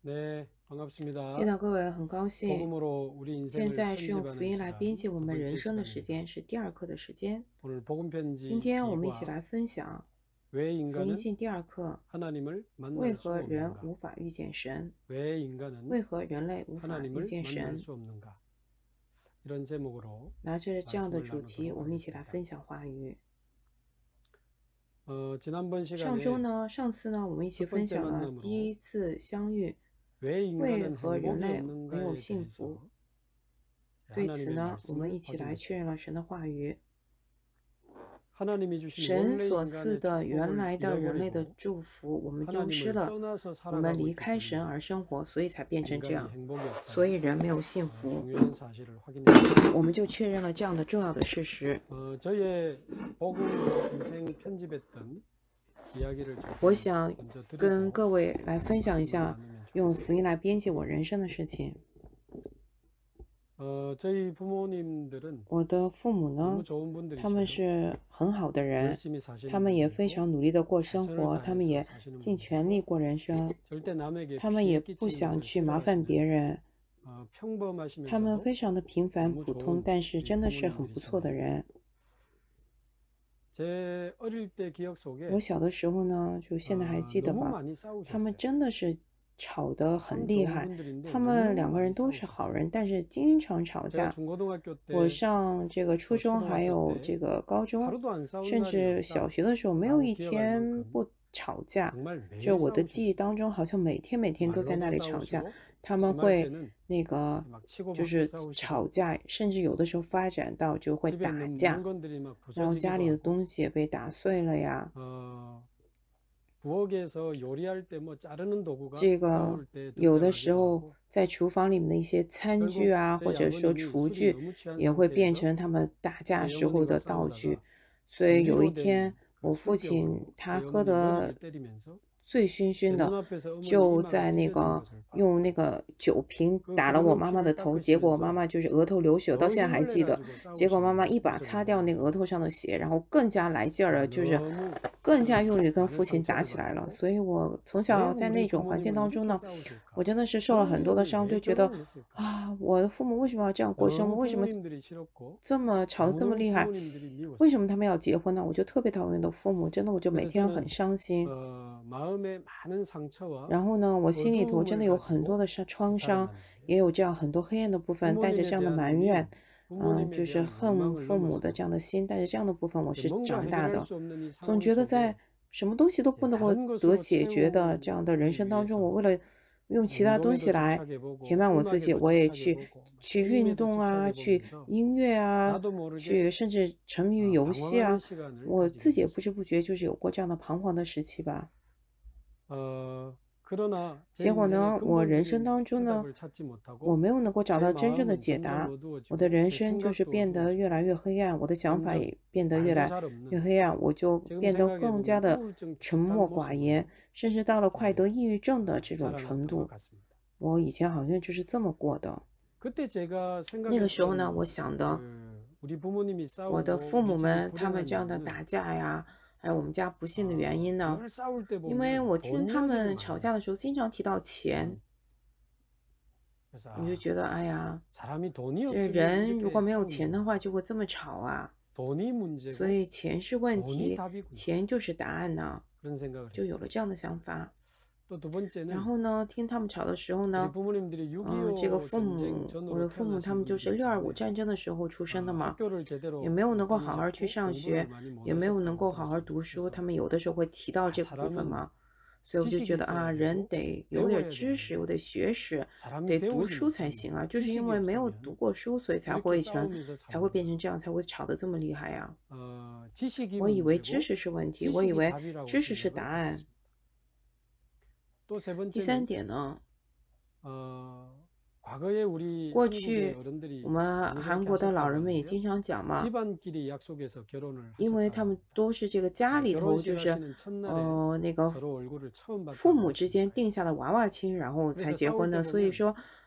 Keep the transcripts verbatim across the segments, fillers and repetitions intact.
네, 见 반갑습니다. 到各位，很高兴。 복음으로 우리 现 인생을 在是用福 편집하는 音来编辑 시간 我 두 们人 번째 生的时间， 시간입니다. 是第二课的时间。 오늘 복음 今 편지 天我们一起 이 과 来分享 왜 福音 인간은 信第二课： 하나님을 为 만날 수 何人 없는가? 无法遇见神？ 왜 인간은 为何人类无法遇 하나님을 见 만날 神？ 수 없는가? 이런 제목으로 拿着这样的 말씀을 主题， 나누도록 我们一起来 하겠습니다. 分享话语。 어, 지난번 上周 시간에 呢，上次呢，我们一起 첫 分 번째 享了第 만남으로 一次相遇， 왜 为 인간은 何人 행복이 类没有 없는가에 幸 대해서 福？对此 하나님의 呢，我们 말씀을 一起来确 확인했습니다. 认了神的话语。 하나님이 주신 神 원래 所赐 인간의 的原 축복을 来的人类的 잃어버리고 祝福，我们丢失 하나님을 了， 떠나서 我们 살아가고 离 있기 开神 때문에 而生活，所以才变成这 인간이 样， 행복이 所以 없다는 人没有幸 어, 福。 중요한 사실을 확인했습니다. 我们就确认了这样的重要的事实。 어, 저의 복음 인생 편집했던 이야기를 좀 我想 먼저 跟 드리고 各位来分享一 말씀을 下， 나누면 用 좋겠습니다. 福音来编辑我人生的事情。 어, 저희 부모님들은 我的父母 너무 呢， 좋은 他们 분들이셔요. 是很好的人， 열심히 사시는 他们也非 분들이고 常努力的过生 최선을 活，他们 다해서 也 사시는 尽全力 분들이고 过人生， 절대 남에게 他们也 피해 不 끼치는 想 것을 去麻烦别 싫어하시는 人。 어, 他们 평범하시면서도 非常的平凡 너무 普通， 좋은 但是 우리 真的是很不错的 부모님들이셨는데 人。 제 어릴 때 기억 我 속에 小的时候呢，就现在还 어, 记得 너무 吧， 많이 他们 싸우셨어요. 真的是吵得很 참 厉 좋은 害。 분들인데 他们 너무 两个人 많이 都是好 싸우셨어요. 人，但是经常吵 제가 架。 중고등학교 我 때 上这个初 또 中，还 초등학교 有 때 这个高中， 하루도 안 싸운 甚 날이 至小学的时候，没有 없다라고 一 기억할 天 만큼 不吵架。 정말 就 매일 我的记忆 싸우셨어요. 当中，好像每天每天都在那 말로도 里吵架。 싸우시고 他们 심할 会 때는 那个 막 就 치고받고 是 싸우시고 吵架，甚至有的时候发展到就会 집에 打 있는 架， 물건들이 막 然后家 부서지기도 里的 하고 东西也被打碎了呀。 어, 부엌에서 요리할 때 뭐 자르는 도구가 这个 싸울 때 有的时 등장하기도 候 하고 在厨房里面的一些餐具 결국 啊，或 저희 者说 아버님이 厨 술이 具 너무 취한 也会变 상태에서 成他们打架 제 时候 어머니가 的道具。 싸우다가 所以有一 유리로 天， 된 그 我父 술병으로 亲他 제 喝 어머니 的 머리를 때리면서 醉醺 제 醺的， 눈앞에서 어머니 就 이마가 在那 찢어지는 个 것을 用 봤고 那个酒瓶 그 打了我 흐르는 妈妈的 피를 头，结果我妈 닦으시면서 妈就是额头流血，到 더 现在还 힘을 记得。 내가지고 结果妈妈 싸우시는 一把 모습을 擦掉那个额 보면서 头上的血，然后更加来劲儿了，就是 너무 更加用力跟 많은 父亲打 상처를 起来了。 받고 所以我从 왜 小在 우리 那种环境 부모님은 当中 이렇게 呢， 싸우실까? 我真的是受了 그런 很多的 일은 伤，就 왜 觉得 결혼을 했을까? 啊，我的父母为什么要这样过生活？ 너무 为什么 부모님들이 싫었고 这么吵得这么 너무 厉害？ 부모님들이 为 미웠어요. 什么他们要结婚呢？我就特别讨厌我的父母，真的我就每 그래서 天 저는 很伤心。 어, 마음에 많은 상처와 然后呢，我心里头真的 어두움을 有很多 가지고 的伤创伤， 살아났는데 也有这样很多黑暗的部分，带着 부모님에 这样的 대한 埋 눈이 怨，嗯， 부모님에 就是 대한 恨 원망을 父母的 넘어서 这样的心，带着这样的部分，我 이제 是 뭔가 长大 해결할 的。 수 없는 이 总 상황 觉得在 속에 什么东西都 이제 不能够 다른 得 것으로 解决的这样的人生当中，我 채우기 为 위해서 了用其他东西 운동에도 来 집착해보고 填满我自己， 음악에도 我也去 집착해보고 去运 게임에도 动啊，去 집착해보면서 音乐啊， 나도 모르게 去甚至沉迷于 어, 游戏 방황하는 啊， 시간을 我 가지게 自己也不 됐어요. 知不觉就是有过这样的彷徨的时期吧。 어, 그러나 제 结果 인생의 呢，我人生 근본적인 当中呢， 해답을 찾지 我 못하고 没有能够找 제 到真正的 마음은 解 점점 答，我的 어두워지고 人 제 生就是 생각도 变得 어두워지고 越来越黑暗，我的想法 점점 也变得越 말도 来 잘 越 없는 黑暗，我就 지금 变得更加 생각해보면 的 우울증 沉 비슷한 默寡言， 모습으로 甚至到了快 이제 得抑郁症的 어, 这种程 자라났던 것 度。 같습니다. 我以前好像就是这么过的。 그때 제가 那个时候呢， 생각했던 我想的， 그 우리 부모님이 我的 싸우고 父 우리 母 집이 们他们 불행한 这样的 이유는 打架呀，还有我们家不幸的原 어, 因呢， 늘 싸울 때 因为 보면 我听 돈 他 이야기를 们 많이 吵架的时候 했어요. 经常提到钱， 음. 그래서 我就 아, 觉得，哎呀， 사람이 돈이 这 없으면 人如果 이렇게 没有钱的 싸우는구나. 话，就会这么吵啊。 돈이 所 문제고 以钱是问 돈이 题， 답이구나. 钱就是答案呢， 그런 생각을 就 했죠. 有了这样的想法。 또 두 然 번째는 后呢，听他们吵的时候 우리 呢， 부모님들이 嗯，这个 육이오 父 전쟁 母，我 전후로 的父母他 태어나신 们就是 분들이기 六二五 때문에 战争的时候出生的 어, 嘛， 학교를 也 제대로 没有 못 能够好好去 다니셨고 上 공부를 学， 많이 못 也没有能 하셨다고 够好好 들었어요. 读书， 그래서 他们有的时候会提到 아, 这部分 사람은 嘛，所以我就 지식이 觉得啊， 있어야 人 되고 得有点 배워야 知识， 되는데 有点学识， 사람이 得读 배우지 书才 못하면 行啊，就是因 지식이 为没有 없으면 读过书，所以才 이렇게 会成 싸우면서 才会 사는 变 거예요. 成这样，才会吵得这么厉害呀。 어, 지식이 我以为知 문제고 识是问题，我以 지식이 为 답이라고 知识是答 생각을 案。 했습니다. 또 세 第三 번째는 点呢， 어, 과거에 우리 过 한국의 去 어른들이 我们 많이 韩 그렇게 国的老 하셨다고 人们也 하는데요. 经常讲嘛， 집안끼리 약속해서 결혼을 因为 하셨다고 他们 합니다. 都是这个家 어, 里头就 결혼식 是 하시는 첫날에 呃那个 서로 얼굴을 처음 父 봤다고 母之间 하십니다. 定下的娃娃亲，然后才 그래서 结婚 싸울 的。 때 所以 보면 说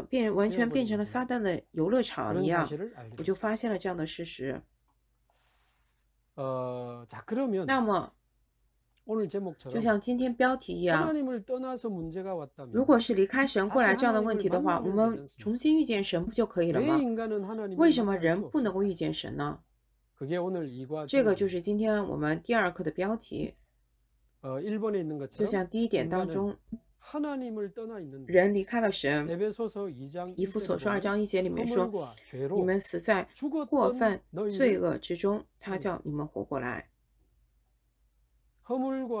么变完全变成了 되어버린 撒旦的游乐场 그런 一样， 사실을 알게 我就 됐습니다. 发现了这样的事实。 어, 자, 그러면 那么 오늘 就 제목처럼 像今天标题一样， 하나님을 떠나서 문제가 如 왔다면 果是离开神过 다시 来这样的问 하나님을 题的话，我 만나면 们 되지 않습니까? 重新遇见神不就可以了 왜 吗？ 인간은 为 하나님을 什么 만날 人 수 不能够遇 없을까? 见神呢？ 그게 오늘 이과 这个就 질문입니다. 是今天我们第二课的标题， 어, 일 번에 있는 就 것처럼 像第一点当 인간은 中， 하나님을 떠나 있는데 人离开了神。 에베소서 이 장 以弗 일 所 절에 书二 보면 章一节里面说， 허물과 你 죄로 们死在过 죽었던 犯罪 너희를 恶之中，他 살리사. 叫你们活过来。 허물과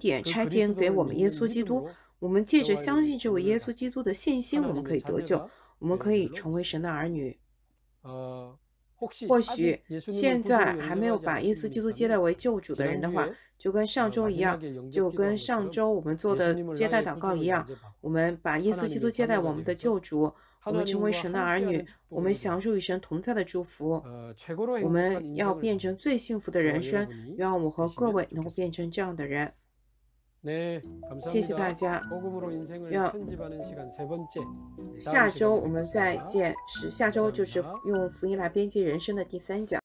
点 그 差遣给 그리스도를 我们耶 믿는 稣基督， 믿음으로 我们借着 저와 相 여러분이 信这位 구원을 耶 받 稣基督的信心，我们可 하나님의 以得救， 자녀가 我们可以 되는 成为 줄로 神的儿女。 어, 혹시 或 아직 许 예수님을 现 구주로 在还没有 영접하지 把耶 않으신 稣 분이 基督接待 있다면 为救主的人的话， 지난주에 就跟上 어, 周一样， 마지막에 영접 就跟 기도한 上 것처럼 周我们做的 예수님을 接待 나의 祷告 구주로 一样， 영접하고 我们把耶稣基督 하나님의 接待 자녀가 我们的 되어서 救主， 我们成为 하나님과 神的儿 함께하는 女，我们 축복으로 享受与神同在的祝福。 어, 최고로 我 행복한 们要 인생을 变成 사는 最幸福的 저와 人生， 여러분이 愿我和各 되시면 位能够 좋겠습니다. 变成这样的人。 네, 谢谢大 감사합니다. 家， 복음으로 인생을 要 편집하는 시간 세 번째. 下 다음 周 시간에 我们再 뵙겠습니다. 见，是下周就是 감사합니다. 用福音来编辑人生的第三讲。